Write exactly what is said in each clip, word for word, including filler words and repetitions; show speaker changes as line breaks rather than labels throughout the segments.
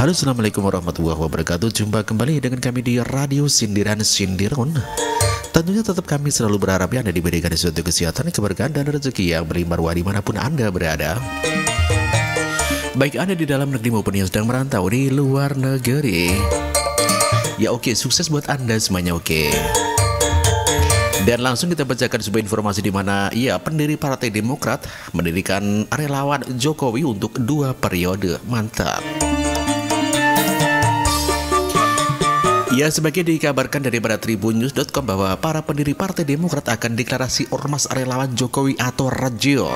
Halo, assalamualaikum warahmatullahi wabarakatuh. Jumpa kembali dengan kami di Radio Sindiran Sindiron. Tentunya tetap kami selalu berharap Anda diberikan suatu kesehatan, keberkahan, dan rezeki yang berlimpah ruah dimanapun Anda berada. Baik Anda di dalam negeri maupun yang sedang merantau di luar negeri. Ya oke, sukses buat Anda semuanya, oke. Dan langsung kita bacakan sebuah informasi di mana ya pendiri Partai Demokrat mendirikan relawan Jokowi untuk dua periode. Mantap. Ya, sebagai dikabarkan dari pada tribunnews dot com bahwa para pendiri Partai Demokrat akan deklarasi ormas relawan Jokowi atau Rejo.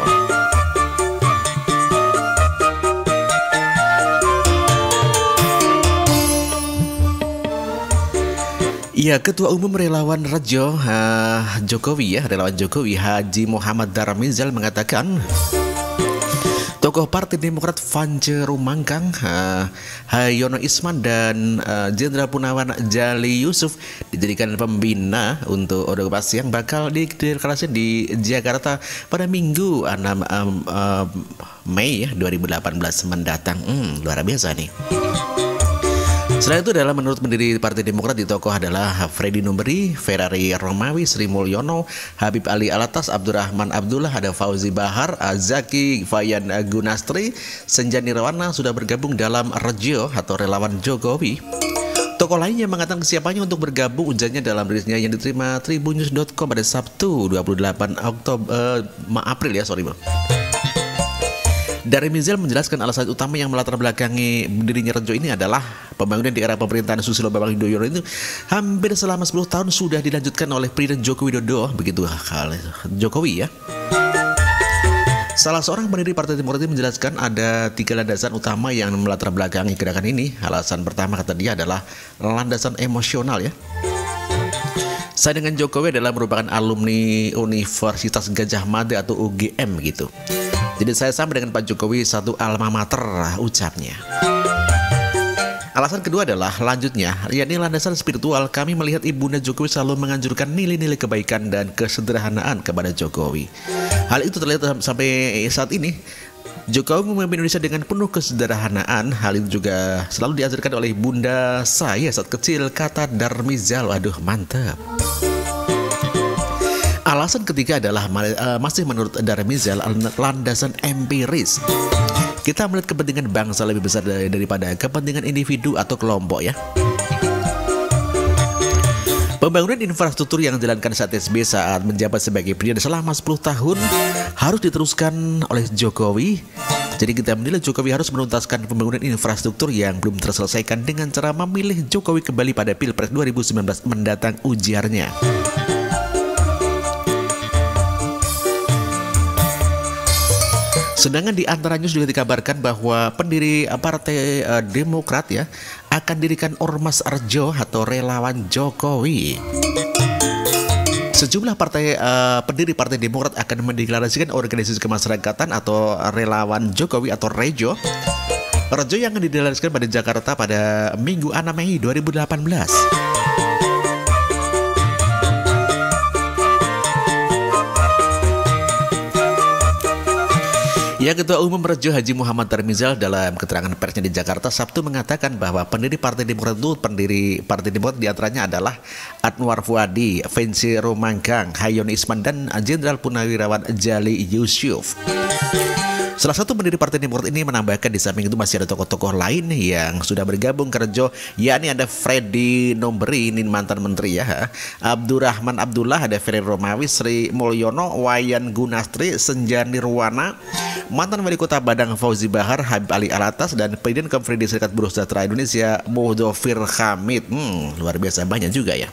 Ya, Ketua Umum Relawan Rejo uh, Jokowi ya, Relawan Jokowi Haji Muhammad Darmizal mengatakan tokoh Partai Demokrat Vance Rumangkang, uh, Hayono Isman dan Jenderal uh, Purnawan Jali Yusuf dijadikan pembina untuk ormas yang bakal dideklarasikan di Jakarta pada Minggu enam um, uh, Mei ya, dua ribu delapan belas mendatang. Hmm, luar biasa nih. Selain itu adalah menurut pendiri Partai Demokrat di tokoh adalah Freddy Numberi, Ferrari Romawi, Sri Mulyono, Habib Ali Alatas, Abdurrahman Abdullah, ada Fauzi Bahar, Zaki Fayan Gunastri, Senjani Rawana sudah bergabung dalam Rejo atau Relawan Jokowi. Tokoh lainnya mengatakan kesiapannya untuk bergabung ujarnya dalam rilisnya yang diterima tribunnews dot com pada Sabtu dua puluh delapan Oktober, uh, April ya, sorry bang. Darmizal menjelaskan alasan utama yang melatar belakangi berdirinya Rejo ini adalah pembangunan di era pemerintahan Susilo Bambang Yudhoyono itu hampir selama sepuluh tahun sudah dilanjutkan oleh Presiden Joko Widodo, begitu Jokowi ya. Salah seorang pendiri Partai Demokrat ini menjelaskan ada tiga landasan utama yang melatar belakangi gerakan ini. Alasan pertama kata dia adalah landasan emosional ya. Saya dengan Jokowi adalah merupakan alumni Universitas Gadjah Mada atau U G M gitu. Jadi saya sama dengan Pak Jokowi satu alma mater, ucapnya. Alasan kedua adalah lanjutnya, yakni landasan spiritual. Kami melihat Ibunda Jokowi selalu menganjurkan nilai-nilai kebaikan dan kesederhanaan kepada Jokowi. Hal itu terlihat sampai saat ini. Jokowi memimpin Indonesia dengan penuh kesederhanaan. Hal itu juga selalu diajarkan oleh Bunda saya saat kecil, kata Darmizal. Waduh, mantap. Alasan ketiga adalah uh, masih menurut Darmizal landasan empiris. Kita melihat kepentingan bangsa lebih besar daripada kepentingan individu atau kelompok ya. Pembangunan infrastruktur yang dijalankan saat S B saat menjabat sebagai presiden selama sepuluh tahun harus diteruskan oleh Jokowi. Jadi kita menilai Jokowi harus menuntaskan pembangunan infrastruktur yang belum terselesaikan dengan cara memilih Jokowi kembali pada Pilpres dua ribu sembilan belas mendatang, ujarnya. Sedangkan di antara news juga dikabarkan bahwa pendiri Partai uh, Demokrat ya akan dirikan ormas Rejo atau Relawan Jokowi. Sejumlah partai uh, pendiri Partai Demokrat akan mendeklarasikan organisasi kemasyarakatan atau Relawan Jokowi atau Rejo. Rejo yang akan dideklarasikan pada Jakarta pada Minggu enam Mei dua ribu delapan belas. Ya, Ketua Umum Rejo Haji Muhammad Darmizal dalam keterangan persnya di Jakarta Sabtu mengatakan bahwa pendiri Partai Demokrat itu pendiri Partai Demokrat diantaranya adalah Anwar Fuadi, Vance Rumangkang, Hayono Isman dan Jenderal Purnawan Jali Yusuf. Salah satu pendiri Partai Demokrat ini menambahkan di samping itu masih ada tokoh-tokoh lain yang sudah bergabung ke Rejo, yakni ada Freddy Numberi, ini mantan menteri ya, Abdurrahman Abdullah, ada Ferry Romawi, Sri Mulyono, Wayan Gunastri, Senjani Rawana, mantan Wali Kota Padang Fauzi Bahar, Habib Ali Alatas, dan Presiden Konfederasi Serikat Buruh Sejahtera Indonesia Muhdofir Hamid. Hmm, luar biasa banyak juga ya.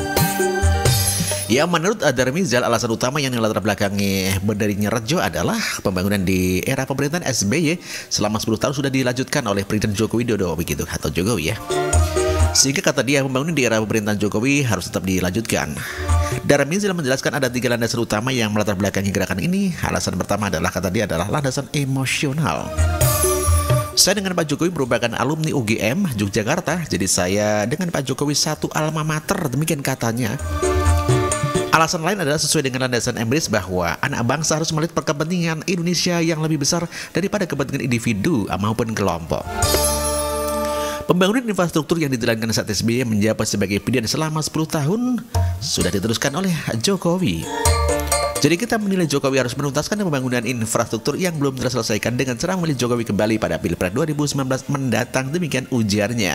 Ya, menurut Darmizal alasan utama yang melatar belakangi berdirinya Rejo adalah pembangunan di era pemerintahan S B Y selama sepuluh tahun sudah dilanjutkan oleh Presiden Joko Widodo, begitu atau Jokowi ya. Sehingga kata dia pembangunan di era pemerintahan Jokowi harus tetap dilanjutkan. Darmizal menjelaskan ada tiga landasan utama yang melatar belakangi gerakan ini. Alasan pertama adalah kata dia adalah landasan emosional. Saya dengan Pak Jokowi merupakan alumni U G M Yogyakarta, jadi saya dengan Pak Jokowi satu alma mater, demikian katanya. Alasan lain adalah sesuai dengan landasan empiris bahwa anak bangsa harus melihat kepentingan Indonesia yang lebih besar daripada kepentingan individu maupun kelompok. Pembangunan infrastruktur yang dijalankan saat S B Y menjabat sebagai pilihan selama sepuluh tahun sudah diteruskan oleh Jokowi. Jadi kita menilai Jokowi harus menuntaskan pembangunan infrastruktur yang belum terselesaikan dengan cara memilih Jokowi kembali pada Pilpres dua ribu sembilan belas mendatang, demikian ujarnya.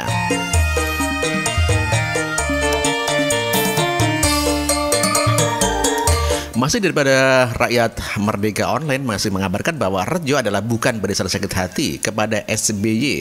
Masih daripada Rakyat Merdeka Online masih mengabarkan bahwa Rejo adalah bukan berdasar sakit hati kepada S B Y.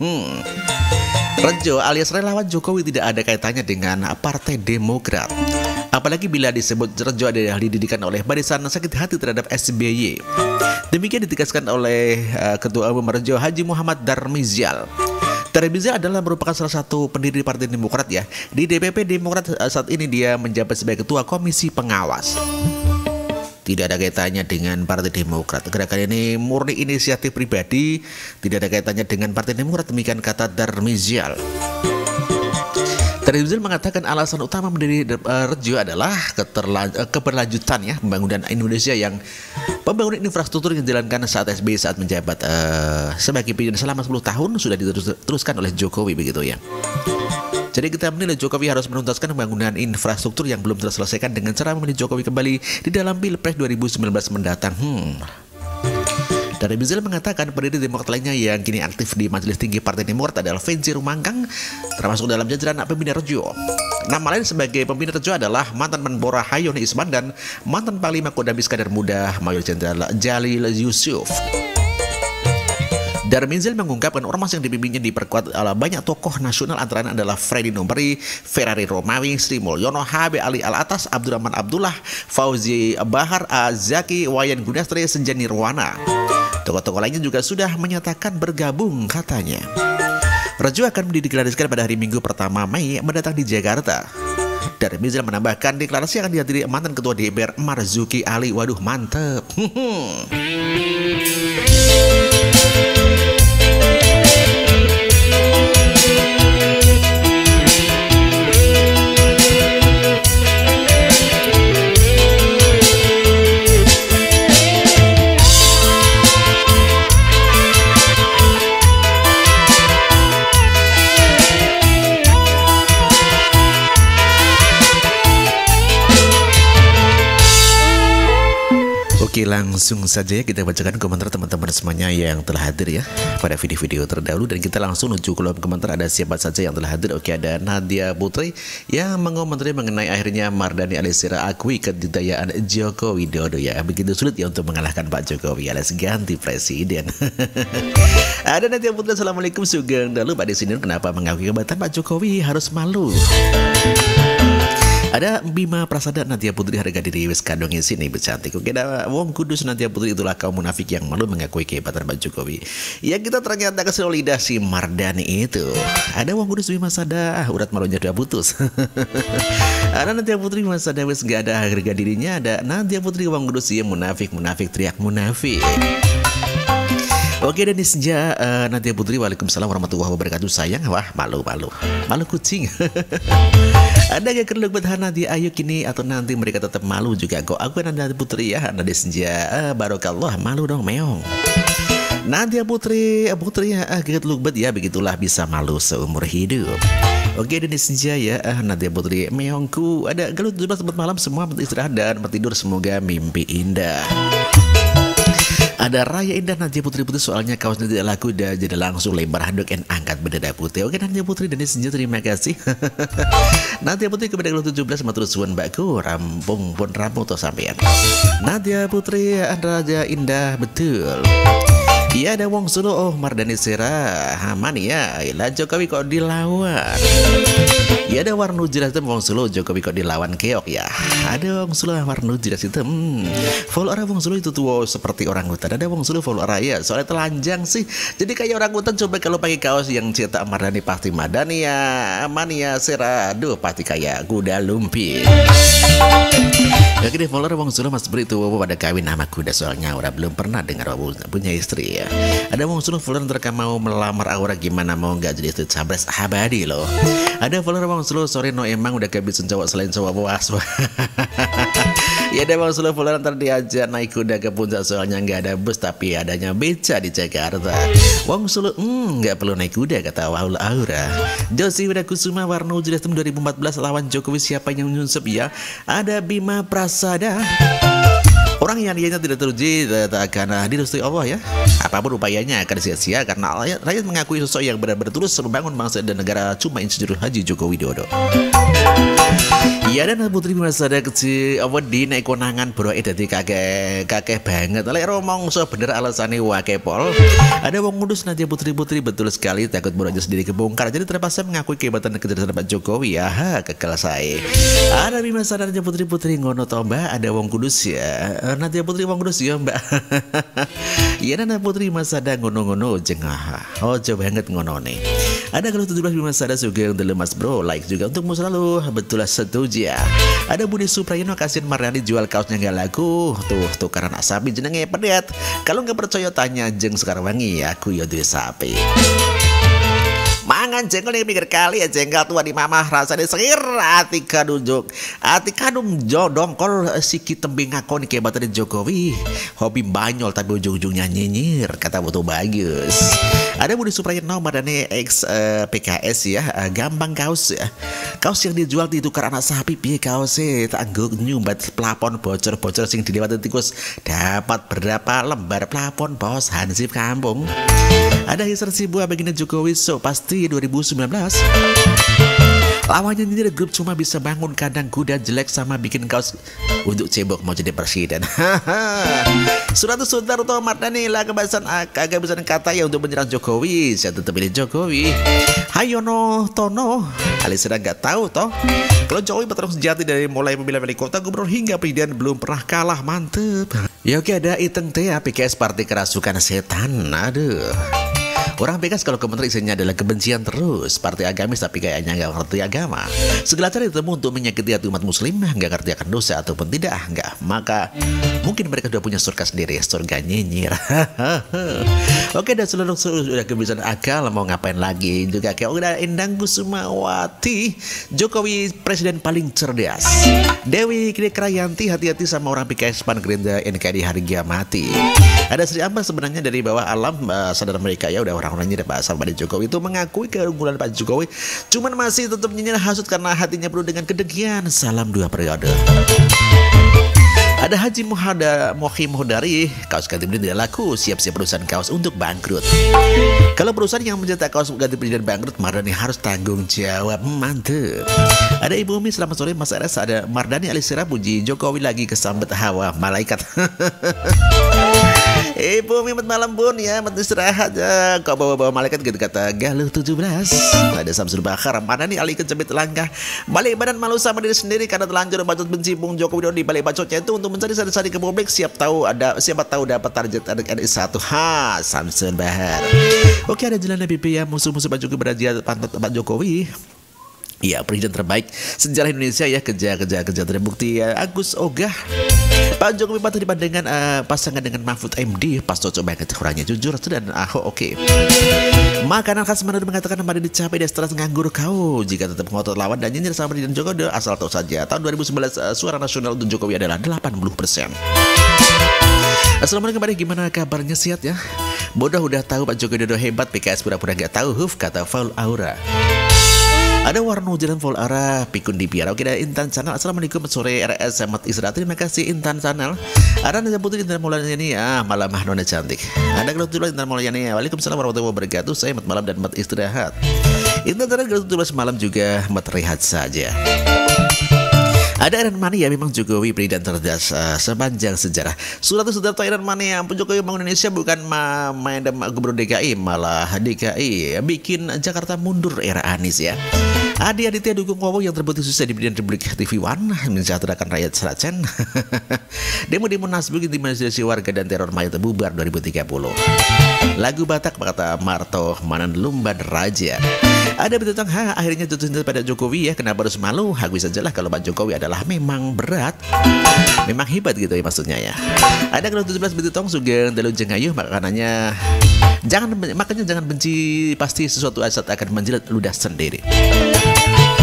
Rejo alias relawan Jokowi tidak ada kaitannya dengan Partai Demokrat. Apalagi bila disebut Rejo adalah dididikan oleh barisan sakit hati terhadap S B Y. Demikian ditegaskan oleh uh, Ketua Umum Rejo Haji Muhammad Darmizal. Darmizal adalah merupakan salah satu pendiri Partai Demokrat ya. Di D P P Demokrat saat ini dia menjabat sebagai Ketua Komisi Pengawas. Tidak ada kaitannya dengan Partai Demokrat. Gerakan ini murni inisiatif pribadi, tidak ada kaitannya dengan Partai Demokrat, demikian kata Darmizal. Darmizal mengatakan alasan utama mendiri uh, Rejo adalah uh, keberlanjutan ya pembangunan Indonesia yang pembangunan infrastruktur yang dijalankan saat S B Y saat menjabat uh, sebagai pimpinan selama sepuluh tahun sudah diteruskan oleh Jokowi begitu ya. Jadi kita menilai Jokowi harus menuntaskan pembangunan infrastruktur yang belum terselesaikan dengan cara memilih Jokowi kembali di dalam Pilpres dua ribu sembilan belas mendatang. Hmm. Darmizal mengatakan pendiri Demokrat lainnya yang kini aktif di Majelis Tinggi Partai Demokrat adalah Fenzi Rumangkang, termasuk dalam jajaran pembina Rejo. Nama lain sebagai pembina Rejo adalah mantan Menpora Hayoni Isman dan mantan Panglima Kodam Iskandar Muda Mayor Jenderal Jalil Yusuf. Darmizal mengungkapkan ormas yang dipimpinnya diperkuat oleh banyak tokoh nasional, antaranya adalah Freddy Numberi, Ferrari Romawi, Sri Mulyono, H B Ali Al-Atas, Abdurrahman Abdullah, Fauzi Bahar, Azaki, Wayan Gunastri, Senjani Nirwana. Tokoh-tokoh lainnya juga sudah menyatakan bergabung katanya. Rejo akan dideklarasikan pada hari Minggu pertama Mei mendatang di Jakarta. Darmizal menambahkan deklarasi akan dihadiri mantan Ketua D P R Marzuki Ali. Waduh mantep. Oke, langsung saja kita bacakan komentar teman-teman semuanya yang telah hadir ya pada video-video terdahulu, dan kita langsung menuju kolom komentar. Ada siapa saja yang telah hadir? Oke, ada Nadia Putri yang mengomentari mengenai akhirnya Mardhani Alisera akui kedikdayaan Joko Widodo ya. Begitu sulit ya untuk mengalahkan Pak Jokowi alias ganti presiden. Ada Nadia Putri, Assalamualaikum Sugeng Dalu Pak Desinin, kenapa mengakui kebatan Pak Jokowi harus malu? Ada Bima Prasada, Nadia Putri harga diri wis kandungin sini bercantik. Oke, ada Wong Kudus, Nadia Putri itulah kaum munafik yang malu mengakui kehebatan Pak Jokowi. Ya kita ternyata konsolidasi Mardhani itu. Ada Wong Kudus Bima Sada, ah, urat malunya udah putus. Ada Nadia Putri Bima Sada wis gak ada harga dirinya. Ada Nadia Putri Wong Kudus ya munafik munafik teriak munafik. Oke, dan Nisja uh, Nadia Putri, waalaikumsalam warahmatullahi wabarakatuh. Sayang, wah malu-malu, malu kucing. Ada gak kerluk betah Nadia ayo kini atau nanti mereka tetap malu juga kok. Aku Nadia Putri ya, Nadia Nisja, uh, barokallah, malu dong meong. Nadia Putri, uh, Putri ya, uh, kerluk bet ya, begitulah bisa malu seumur hidup. Oke, dan Nisja ya, uh, Nadia Putri, meongku. Ada gelut tujuh belas malam semua istirahat dan bertidur, semoga mimpi indah. Ada Raya Indah Nadia Putri Putri, soalnya kaosnya tidak laku dan jadi langsung lebar handuk dan angkat bendera putih. Oke Nadia Putri dan Nisja, terima kasih. Nadia Putri kepada gelut tujuh belas matur suwun mbakku, rampung pun rampung toh sampean. Nadia Putri Raja Indah betul. Iya ada Wong Solo, oh Mardhani Alisera aman ya, lah Jokowi kok dilawan. Ya ada warna jelas itu Wong Solo, Jokowi kok dilawan keok ya. Ada Wong Solo warna jelas itu. Hmm. Follow arah Wong Solo itu tuh wow, seperti orang hutan. Ada Wong Solo follow arah ya, soalnya telanjang sih. Jadi kayak orang hutan. Coba kalau pakai kaos yang cetak Mardhani pasti Mardhani ya, Mania Sera, aduh pasti kayak kuda lumping. Ya gini follow Wong Solo mas beri itu pada kawin nama kuda, soalnya orang belum pernah dengar punya istri ya. Ada Wong Solo follower terkam mau melamar Aura, gimana mau nggak jadi istri Sabres abadi loh. Ada follower Wong Solo, sorry no emang udah kehabisan cowok selain cowok puas. Ya ada bang Solo Fulan ntar diajak naik kuda ke puncak soalnya nggak ada bus tapi adanya beca di Jakarta. Wong Solo hmm, nggak perlu naik kuda kata Waul Aura. Josi Widakusuma Warno Julius dua ribu empat belas lawan Jokowi siapa yang nyusup ya? Ada Bima Prasada. Orang yang dianya tidak teruji tak akan direstui Allah ya. Apapun upayanya akan sia-sia karena rakyat, rakyat mengakui sosok yang benar-benar tulus membangun bangsa dan negara cuma Insinyur Haji Joko Widodo. Iya dan Putri Masada kecil wedi naik konangan bro eh dadi kakek kakek banget. Lek romong so bener alasannya wake pol. Ada wong ngudus Nadia Putri-Putri betul sekali takut boronya sendiri kebongkar jadi terpaksa mengakui kehebatan dan kecerdasan Pak Jokowi ya ha, kekal saya. Ada Bima Sadar Nadia Putri-Putri ngono toh mbak ada wong kudus ya. Nadia Putri wong kudus ya mbak. Iya Nadia Putri Masada ngono-ngono jengah. Oh coba banget ngono nih. Ada kalau tujuh belas Bima Sada juga untuk lemas bro like juga untukmu selalu betul setuju ya. Ada Budi Suprayano kasihin Mariani jual kaosnya nggak laku tuh tuh karena sapi jenenge pedet. Kalau nggak percaya tanya jeng sekarang wangi aku ya duwe sapi. Mangan jengkol yang pikir kali ya jengkol tua di mamah rasanya sengir hati kadunjuk hati kadung jodong kol siki tembing ngakoni kehebatan Jokowi hobi banyol tapi ujung-ujungnya nyinyir kata butuh bagus. Ada Budi Suprayano Mardani X uh, P K S ya uh, gampang kaos ya kaos yang dijual ditukar anak sapi piye kaosnya tangguk nyumbat plafon bocor-bocor sing dilewati tikus dapat berapa lembar plafon bos hansip kampung. Ada Hisar Sibuah baginda Jokowi so pasti dua ribu sembilan belas lawannya ini grup cuma bisa bangun kandang kuda jelek sama bikin kaos untuk cebok mau jadi presiden. Suratus Sundarto Mardani lah kebahasan agak bisa kata ya untuk menyerang Jokowi saya tetap pilih Jokowi. Hayono Tono Alisera nggak tahu toh kalau Jokowi bertarung sejati dari mulai pemilihan wali kota gubernur hingga presiden belum pernah kalah mantep. Ya oke ada Iteng T P K S Partai Kerasukan Setan aduh. Orang P K S kalau komentar isinya adalah kebencian terus. Partai agamis tapi kayaknya nggak ngerti agama. Segala cara ditemu untuk menyakiti hati umat muslim nggak ngerti akan dosa ataupun tidak nggak. Maka mungkin mereka sudah punya surga sendiri. Surga nyinyir. Oke dan seluruh sudah kebiasaan akal mau ngapain lagi juga kayak udah Endang Kusumawati Jokowi presiden paling cerdas. Dewi Krayanti hati-hati sama orang P K S Pan Gerindra N K D harga mati. Ada Sri Amba sebenarnya dari bawah alam uh, sadar mereka ya udah orang-orangnya Pak sama Pak Jokowi itu mengakui keunggulan Pak Jokowi cuman masih tetap nyinyir hasut karena hatinya penuh dengan kedengkian. Salam dua periode. Ada Haji Muhada Mohim Hodari kaos ganti presiden tidak laku siap-siap perusahaan kaos untuk bangkrut. Kalau perusahaan yang mencetak kaos ganti presiden bangkrut Mardani harus tanggung jawab mantep. Ada Ibu Umi selamat sore Mas Ares. Ada Mardani Alisera puji Jokowi lagi kesambet hawa malaikat. Ibu Umi malam pun ya mat istirahat ya. Kau bawa-bawa malaikat gitu kata Galuh tujuh belas. Ada Samsul Bakar Mardani Ali kejepit langkah balik badan malu sama diri sendiri karena telanjur bacot benci Bung Jokowi Widodo di balik bacotnya itu untuk mencari sari-sari ke publik siap tahu ada siapa tahu dapat target anak N I satu ha Samsul Bahar. Oke ada jalan B P ya musuh-musuh Pak Jokowi berhaji pantat Pak Jokowi. Ya presiden terbaik sejarah Indonesia ya kerja-kerja kerja terbukti ya Agus Ogah. Pak Jokowi patut dibandingkan uh, pasangan dengan Mahfud M D pas cocok banget orangnya jujur dan Ahok oke. Okay. Makanan khas Manado mengatakan mari dicapai dan stres nganggur kau jika tetap ngotot lawan dan nyinyir sama Presiden Jokowi asal tahu saja tahun dua ribu sembilan belas uh, suara nasional untuk Jokowi adalah delapan puluh persen. Assalamualaikum gimana kabarnya sehat ya? Bodoh udah tahu Pak Jokowi Widodo hebat P K S pura-pura nggak tahu huf kata Faul Aura. Ada Warno Jalan Vol Arah Pikun di Biara. Oke ada Intan Channel. Assalamualaikum sore R S Selamat istirahat. Terima kasih Intan Channel. Ada Nanda Putri Intan Maulana ini ya malam nona cantik. Ada Galuh tujuh belas Intan Maulana ini ya. Waalaikumsalam warahmatullahi wabarakatuh. Saya mat malam dan mat istirahat. Intan Channel Galuh tujuh belas malam juga mat rehat saja. Ada Iron Mania memang Jokowi presiden cerdas uh, sepanjang sejarah. Suratus Sudarto Iron Mania ampun Jokowi bangun Indonesia bukan ma main gubernur D K I malah D K I bikin Jakarta mundur era Anies ya. Adi Aditya dukung Wowo yang terbukti susah di Bidang Republik T V One mensejahterakan rakyat Selacen. Demo-demo Nasbuk intimidasi warga dan teror maya terbubar dua ribu tiga puluh. Lagu Batak kata Marto Manan Lumban Raja. Ada bertentang ha akhirnya jatuh cinta pada Jokowi ya kenapa harus malu? Aku bisa jelas kalau Pak Jokowi adalah memang berat, memang hebat gitu ya maksudnya ya. Ada kalau tujuh belas Betutong Sugeng Dalu Jengayuh makanannya jangan makanya jangan benci pasti sesuatu saat akan menjilat ludah sendiri.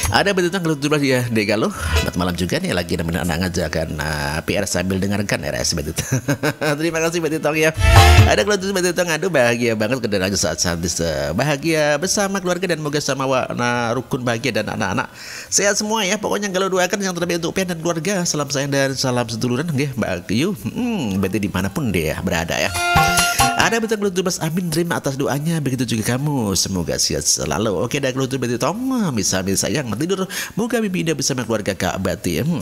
Ada bintang kalau tujuh belas ya Degalo. Selamat malam juga nih lagi nemenin anak ngajakan uh, P R sambil dengarkan R S Betitong. Terima kasih Betitong ya. Ada kalau tujuh Betitong, aduh bahagia banget kedengaran saat-saat uh, bahagia bersama keluarga dan moga sama warna rukun bahagia dan anak-anak sehat semua ya. Pokoknya kalau doakan yang terbaik untuk Pian dan keluarga. Salam sayang dan salam seduluran nggih Mbak Yu. Hmm, berarti dimanapun dia berada ya. Ada bintang tujuh belas, amin terima atas doanya. Begitu juga kamu, semoga sehat selalu. Oke, dah kalau tujuh belas Tom, bisa-bisa sayang tidur, moga mimpi indah bersama keluarga Kak Bati. Hmm.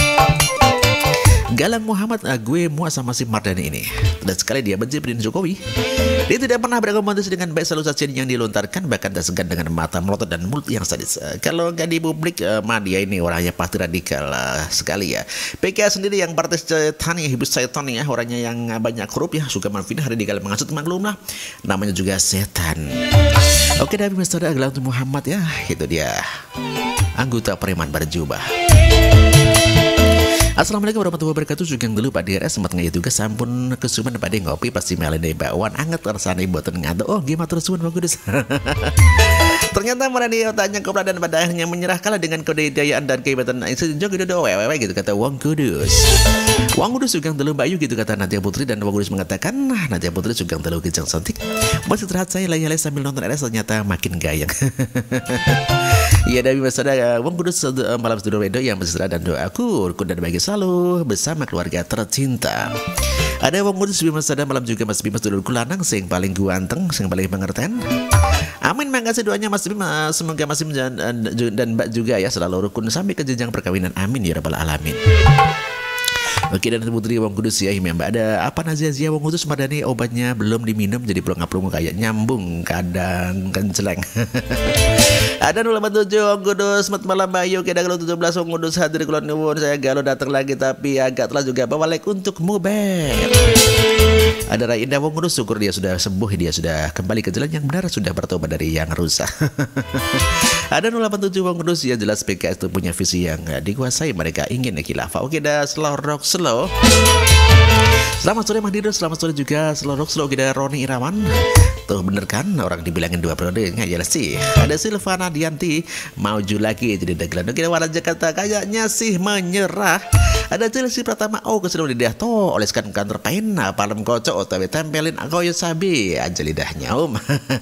Galang Muhammad, ah, gue muak sama si Mardani ini. Dan sekali dia benci Presiden Jokowi. Dia tidak pernah berkomunikasi dengan baik, selalu saja yang dilontarkan, bahkan tak segan dengan mata melotot dan mulut yang sadis. Uh, kalau nggak di publik, uh, mah dia ini orangnya pasti radikal uh, sekali ya. P K S sendiri yang partai setan ya, ibu setan ya, orangnya yang uh, banyak korup ya, suka menfitnah, radikal menghasut, maklum lah. Namanya juga setan. Oke, dari Mister Galang Muhammad ya, itu dia anggota Preman berjubah. Assalamualaikum warahmatullahi wabarakatuh. Juga dulu Pak Dira sempat ngaya juga sampun kesuman pada ngopi pasti melendai bakwan anget rasanya buatan ngado. Oh gimana terus suan Bang Kudus. Ternyata Marani otaknya kopra dan pada akhirnya menyerah kalah dengan kedayaan dan kehebatan sejauh gitu do wewe gitu kata Wang Kudus. Wang Kudus juga dulu Bayu gitu kata Nadia Putri, dan Wang Kudus mengatakan nah Nadia Putri juga dulu kijang cantik. Masih terlihat saya lay-lay sambil nonton R S ternyata makin gayang. Iya dari masalah Wang Kudus malam studio radio yang berserah dan doaku rukun dan bahagia selalu bersama keluarga tercinta. Ada Wong Kudus Bimas Sada malam juga Mas Bimas dulurku lanang sing paling guanteng, sing paling pengertian. Amin, makasih doanya Mas Bimas, semoga Mas Bimas dan, dan Mbak juga ya selalu rukun sampai ke jenjang perkawinan. Amin ya rabbal alamin. Oke, dan Putri Wong Kudus ya Mbak, ada apa Nazia Wong Kudus Madani obatnya belum diminum jadi pelonga-pelonga kayak nyambung kadang kenceleng. Ada nol delapan tujuh Wong Kudus, selamat malam Bayu. Kita kalau tujuh belas Wong Kudus hadir kulon nuwun, saya galau datang lagi tapi agak telah juga bawa like untuk mubek. Ada Rai Indah Wong Kudus, syukur dia sudah sembuh, dia sudah kembali ke jalan yang benar, sudah bertobat dari yang rusak. Ada nol delapan tujuh Wong Kudus, ya jelas P K S itu punya visi yang dikuasai, mereka ingin khilafah. Oke dah, slow rock slow. Selamat sore Mahdido, selamat sore juga slow rock slow. Kita Roni Irawan. Tuh bener kan orang dibilangin dua periode nggak jelas sih. Ada Silvana Dianti maju lagi jadi dagelan. Kita warna Jakarta kayaknya sih menyerah. Ada Chelsea Pratama oh kesudah lidah toh oleskan kantor pena palem kocok otawe tempelin aku yo sabi aja lidahnya om.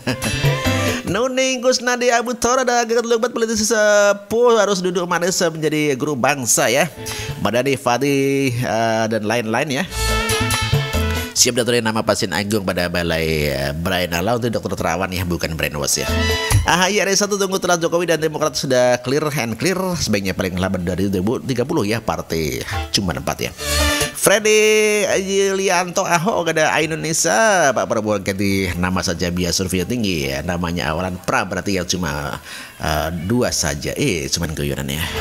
Nuning Kusnadi Abu Tora dan agak lebat politisi sepuh harus duduk manis menjadi guru bangsa ya. Madani Fadi uh, dan lain-lain ya. Siap datorin nama pasien agung pada balai uh, Brian Ala untuk dokter terawan ya, bukan brainwash ya. Ah iya, ada satu tunggu telah Jokowi dan Demokrat sudah clear and clear, sebaiknya paling lambat dari dua ribu tiga puluh ya, partai cuma empat ya. Freddy Yulianto Ahok ada Indonesia Pak Prabowo ganti nama saja biar survei tinggi ya, namanya awalan pra berarti yang cuma uh, dua saja eh cuman goyonan ya.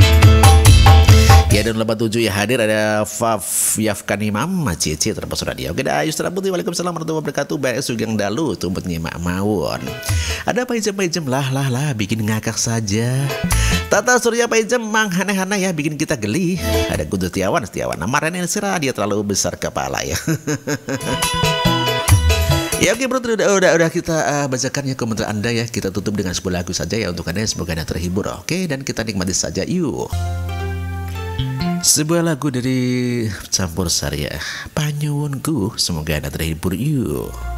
Ya dan delapan tujuh ya hadir ada Faf Yafkan Imam Cici terpesona dia. Oke dah Yusra Putih waalaikumsalam warahmatullahi wabarakatuh. Baik sugang dalu tumpet nyimak mawon. Ada Pak Ijem Pak Ijem lah lah lah bikin ngakak saja. Tata Surya Pak Ijem mang aneh-aneh ya bikin kita geli. Ada Kudu Setiawan Setiawan Namarani Sira dia terlalu besar kepala ya. Ya oke bro, udah udah, udah kita uh, bacakan ya komentar Anda ya. Kita tutup dengan sebuah lagu saja ya untuk Anda, semoga Anda terhibur. Oke, dan kita nikmati saja yuk. Sebuah lagu dari Campur Sari ya, Panyuwunku, semoga Anda terhibur yuk.